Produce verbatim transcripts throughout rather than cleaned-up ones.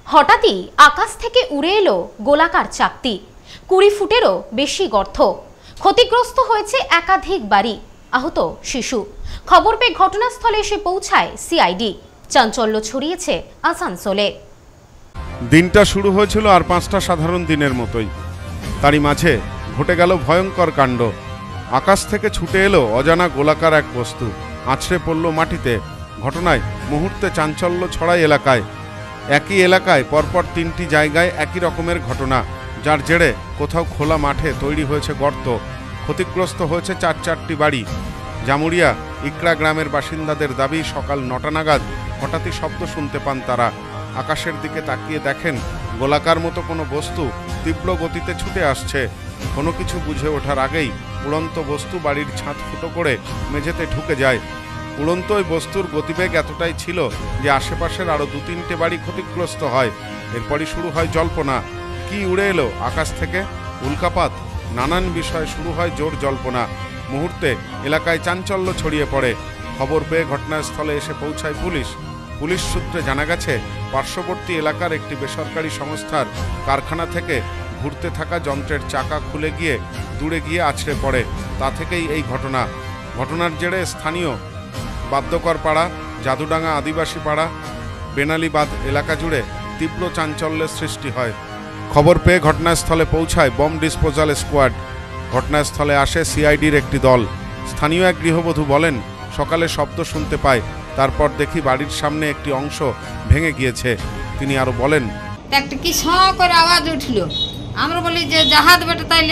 হঠাৎই আকাশ থেকে উড়ে এলো গোলাকার চাকতি, কুড়ি ফুটেরও বেশি গর্ত। ক্ষতিগ্রস্ত হয়েছে একাধিক বাড়ি, আহত শিশু। খবর পেয়ে ঘটনাস্থলে এসে পৌঁছায় সিআইডি। চাঞ্চল্য ছড়িয়েছে আসানসোলে। দিনটা শুরু হয়েছিল আর পাঁচটা সাধারণ দিনের মতোই, তারই মাঝে ঘটে গেল ভয়ঙ্কর কাণ্ড। আকাশ থেকে ছুটে এলো অজানা গোলাকার এক বস্তু, আছড়ে পড়ল মাটিতে। ঘটনায় মুহূর্তে চাঞ্চল্য ছড়ায় এলাকায়। একই এলাকায় পরপর তিনটি জায়গায় একই রকমের ঘটনা, যার জেরে কোথাও খোলা মাঠে তৈরি হয়েছে গর্ত। ক্ষতিগ্রস্ত হয়েছে চার চারটি বাড়ি। জামুরিয়া ইকড়া গ্রামের বাসিন্দাদের দাবি, সকাল নটা নাগাদ হঠাৎই শব্দ শুনতে পান তারা। আকাশের দিকে তাকিয়ে দেখেন গোলাকার মতো কোনো বস্তু তীব্র গতিতে ছুটে আসছে। কোনো কিছু বুঝে ওঠার আগেই উড়ন্ত বস্তু বাড়ির ছাদ ফুটো করে মেঝেতে ঢুকে যায়। উড়ন্ত ওই বস্তুর গতিবেগ এতটাই ছিল যে আশেপাশের আরও দু তিনটে বাড়ি ক্ষতিগ্রস্ত হয়। এরপরই শুরু হয় জল্পনা। কি উড়ে এলো আকাশ থেকে? উল্কাপাত? নানান বিষয়ে শুরু হয় জোর জল্পনা। মুহূর্তে এলাকায় চাঞ্চল্য ছড়িয়ে পড়ে। খবর পেয়ে ঘটনাস্থলে এসে পৌঁছায় পুলিশ। পুলিশ সূত্রে জানা গেছে, পার্শ্ববর্তী এলাকার একটি বেসরকারি সংস্থার কারখানা থেকে ঘুরতে থাকা যন্ত্রের চাকা খুলে গিয়ে দূরে গিয়ে আছড়ে পড়ে। তা থেকেই এই ঘটনা। ঘটনার জেরে স্থানীয় বাদ্যকর পাড়া, জাদুডাঙ্গা আদিবাসী পাড়া, বেনালীবাদ এলাকা জুড়ে তীব্র চাঞ্চল্যের সৃষ্টি হয়। খবর পেয়ে ঘটনাস্থলে পৌঁছায় বম ডিসপোজাল স্কোয়াড। ঘটনাস্থলে আসে সিআইডির একটি দল। স্থানীয় এক গৃহবধূ বলেন, সকালে শব্দ শুনতে পায়, তারপর দেখি বাড়ির সামনে একটি অংশ ভেঙে গিয়েছে। তিনি আরো বলেন, একটা কি স করে আওয়াজ উঠল। আমরা বলি যে জাহাজ বেটা, তাইলে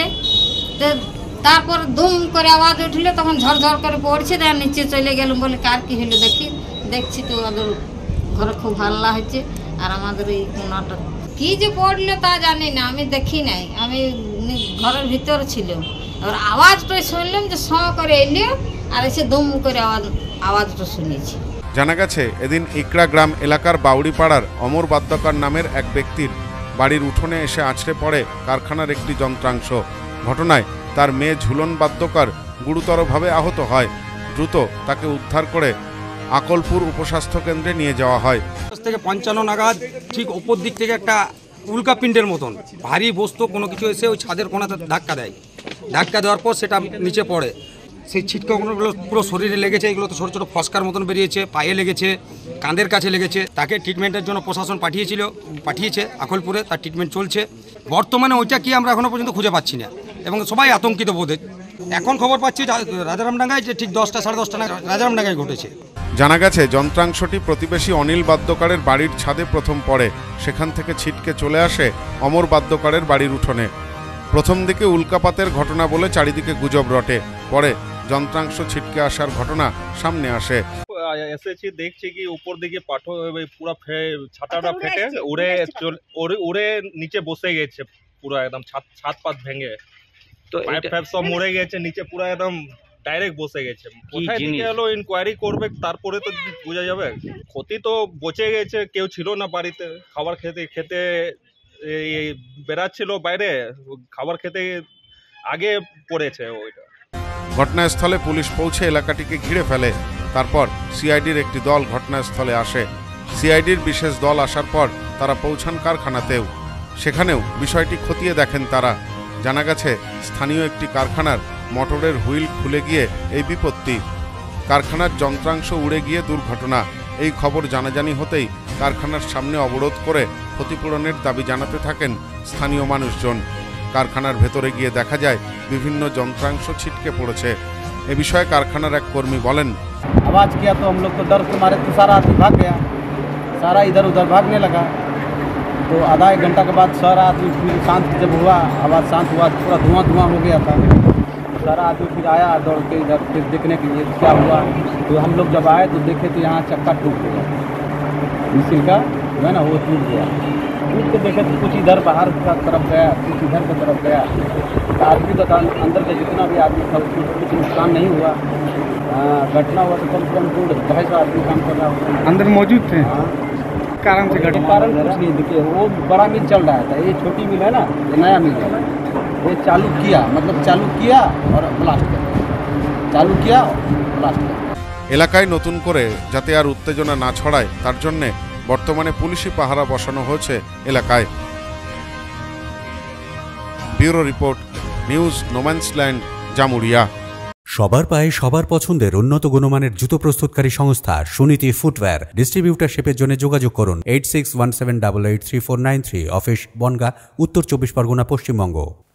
তারপর দুম করে আওয়াজ উঠল, তখন ঝরঝর করে পড়ছে, দেখ নিচে চলে গেলাম, বলে কার কি হলো দেখি। দেখছি তো ওদের ঘরে খুব হাল্লা হচ্ছে, আর আমাদের এই কোনাটা কি যে পড়লো তা জানি না, আমি দেখি নাই, আমি ঘরের ভিতরে ছিল। এবার আওয়াজটা শুনলাম যে স করে এলো, আর এসে দুম করে আওয়াজ আওয়াজটা শুনেছি। জানা গেছে, এদিন ইকড়া গ্রাম এলাকার বাউড়ি পাড়ার অমর বাদ্যকর নামের এক ব্যক্তির বাড়ির উঠোনে এসে আছড়ে পড়ে কারখানার একটি যন্ত্রাংশ। ঘটনায় তার মেয়ে ঝুলন বাদ্যকর গুরুতরভাবে আহত হয়। দ্রুত তাকে উদ্ধার করে আকলপুর উপস্বাস্থ্য কেন্দ্রে নিয়ে যাওয়া হয়। থেকে পঞ্চান্ন নাগাদ ঠিক ওপর দিক থেকে একটা উল্কাপিণ্ডের মতন ভারী বস্তু কোনো কিছু এসে ওই ছাদের কোণাতে ধাক্কা দেয়। ধাক্কা দেওয়ার পর সেটা নিচে পড়ে। সেই ছিটকাগুলো পুরো শরীরে লেগেছে। এগুলো তো ছোটো ছোটো ফস্কার মতন বেরিয়েছে, পায়ে লেগেছে, কাঁধের কাছে লেগেছে। তাকে ট্রিটমেন্টের জন্য প্রশাসন পাঠিয়েছিল, পাঠিয়েছে আকলপুরে, তার ট্রিটমেন্ট চলছে। বর্তমানে ওইটা কি আমরা এখনও পর্যন্ত খুঁজে পাচ্ছি না, এবং সবাই আতঙ্কিত বোধে। এখন খবর পাচ্ছি রাজারামডাঙ্গায়, যে ঠিক দশটা সাড়ে দশটা নাগাদ রাজারামডাঙ্গায় ঘটেছে। জানা গেছে, যন্ত্রাংশটি প্রতিবেশী অনিল বাদ্যকরের বাড়ির ছাদে প্রথম পড়ে। সেখান থেকে ছিটকে চলে আসে অমর বাদ্যকরের বাড়ির উঠোনে। প্রথম দিকে উল্কাপাতের ঘটনা বলে চারিদিকে গুজব রটে। পরে যন্ত্রাংশ ছিটকে আসার ঘটনা সামনে আসে। এসেছি, দেখছি কি উপর দিকে পাঠো পুরো ছাতাটা ফেটে উড়ে উড়ে নিচে বসে গেছে, পুরো একদম ছাদ ছাদ পাত ভেঙে, তো পাইপ ফাইপ সব মরে গেছে, নিচে পুরো একদম ডাইরেক্ট বসে গেছে। কোথায় দিকে এলো ইনকোয়ারি করবে, তারপরে তো বোঝা যাবে। ক্ষতি তো বচে গেছে, কেউ ছিল না বাড়িতে। খাবার খেতে খেতে বেড়াচ্ছিল বাইরে, খাবার খেতে আগে পড়েছে ওইটা। ঘটনাস্থলে পুলিশ পৌঁছে এলাকাটিকে ঘিরে ফেলে। তারপর সিআইডির একটি দল ঘটনাস্থলে আসে। সিআইডির বিশেষ দল আসার পর তারা পৌঁছান কারখানাতেও। সেখানেও বিষয়টি খতিয়ে দেখেন তারা। জানা গেছে, স্থানীয় একটি কারখানার মোটরের হুইল খুলে গিয়ে এই বিপত্তি। কারখানার যন্ত্রাংশ উড়ে গিয়ে দুর্ঘটনা। এই খবর জানাজানি হতেই কারখানার সামনে অবরোধ করে ক্ষতিপূরণের দাবি জানাতে থাকেন স্থানীয় মানুষজন। কারখানার ভেতরে গিয়ে দেখা যায় বিভিন্ন যন্ত্রাংশ ছিটকে পড়েছে। এ বিষয়ে কারখানার এক কর্মী বলেন, आवाज़ किया तो हम लोग तो डर के मारे तो सारा आदमी भाग गया, सारा इधर उधर भागने लगा। तो आधा एक घंटा के बाद सारा आदमी फिर शांत जब हुआ, आवाज़ शांत हुआ, पूरा धुआं धुआं हो गया था। सारा आदमी फिर आया दौड़ के इधर फिर देखने के लिए क्या हुआ। तो हम लोग जब आए तो देखे तो यहाँ चक्का टूट गया, मिसिल का जो है ना वो टूट गया। टूट के देखे तो कुछ इधर बाहर का तरफ गया, कुछ इधर की तरफ गया। आदमी तो अंदर का जितना भी आदमी था उसको कुछ नुकसान नहीं हुआ। घटना हुआ तो कम से कम दो ढाई सौ आदमी काम कर रहा था, अंदर मौजूद थे। कारण से घटना कारण कुछ नहीं। देखिए, वो बड़ा मिल चल रहा था, ये छोटी मिल है ना, ये नया मिल है। ये चालू किया, मतलब चालू किया और ब्लास्ट कर, चालू किया और ब्लास्ट कर। এলাকায় নতুন করে যাতে আর উত্তেজনা না ছড়ায় তার জন্যে বর্তমানে পুলিশি পাহারা বসানো হয়েছে এলাকায়। Bureau report, news no man's land, Jamuria. সবার পায়ে সবার পছন্দের উন্নত গুণমানের জুতো প্রস্তুতকারী সংস্থা সুনীতি ফুটওয়্যার। ডিস্ট্রিবিউটারশিপের জন্য যোগাযোগ করুন eight six one seven double eight three four nine three. Office Bangaon, উত্তর চব্বিশ পরগনা, পশ্চিমবঙ্গ।